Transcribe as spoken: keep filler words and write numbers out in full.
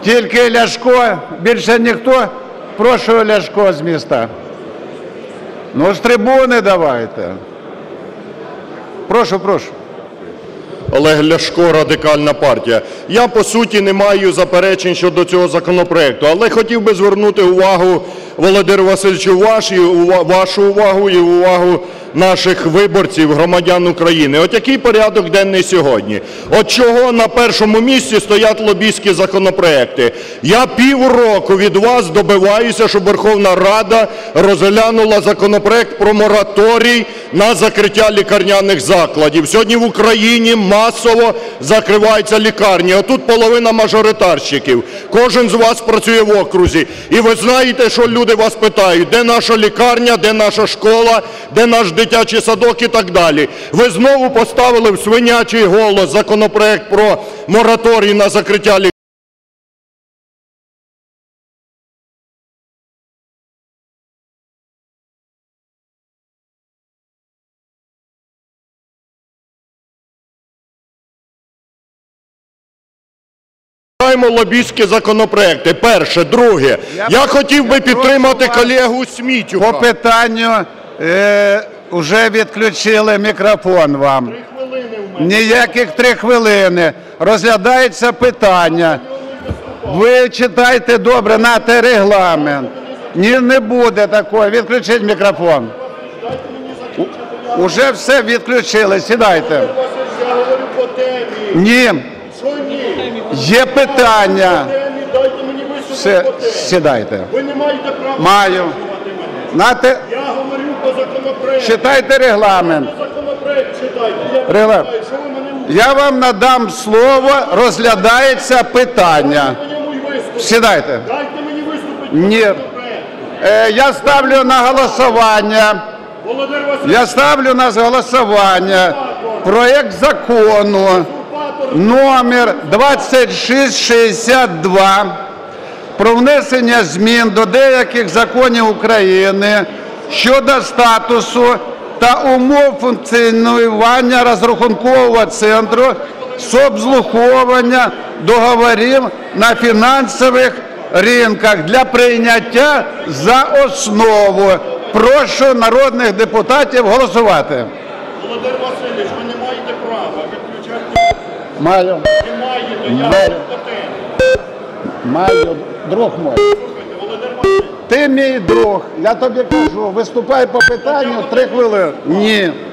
Тільки Ляшко, більше ніхто. Прошу Ляшко з міста. Ну, з трибуни давайте. Прошу, прошу. Олег Ляшко, Радикальна партія. Я, по суті, не маю заперечень щодо цього законопроекту, але хотів би звернути увагу, Володимир Васильович, вашу увагу і увагу наших виборців, громадян України. От який порядок денний сьогодні? От чого на першому місці стоять лобістські законопроекти? Я півроку від вас добиваюся, щоб Верховна Рада розглянула законопроект про мораторій на закриття лікарняних закладів. Сьогодні в Україні масово закриваються лікарні. Отут половина мажоритарщиків. Кожен з вас працює в окрузі. І ви знаєте, що люди вас питають, де наша лікарня, де наша школа, де наш дитячий садок і так далі. Ви знову поставили в свинячий голос законопроект про мораторій на закриття лікарень. Лобістські законопроекти. Перше. Друге. Я хотів би підтримати колегу Смітюка. По питанню е, вже відключили мікрофон вам. Три хвилини в мене. Ніяких три хвилини. Розглядається питання. Ви читайте добре, нате регламент. Ні, не буде такого. Відключіть мікрофон. Уже все відключили. Сідайте. Ні. Є питання. Все, сідайте. Ви не маєте права. Маю. Нате... Я говорю по законопроекту. Читайте регламент. Законопроект читайте. Регламент. Я вам надам слово, розглядається питання. Сідайте. Дайте мені виступити. Ні. Е, я ставлю на голосування. Володимир Васильович. Я ставлю на голосування проект закону номер двадцять шість шістдесят два про внесення змін до деяких законів України щодо статусу та умов функціонування розрахункового центру з обслуговування договорів на фінансових ринках для прийняття за основу. Прошу народних депутатів голосувати. Володимир Васильович, ви не маєте права відключати. Маю. Не маєте, я Маю. Друг мой. Ти мій друг. Я тобі кажу, виступай по питанню три хвилини. Ні.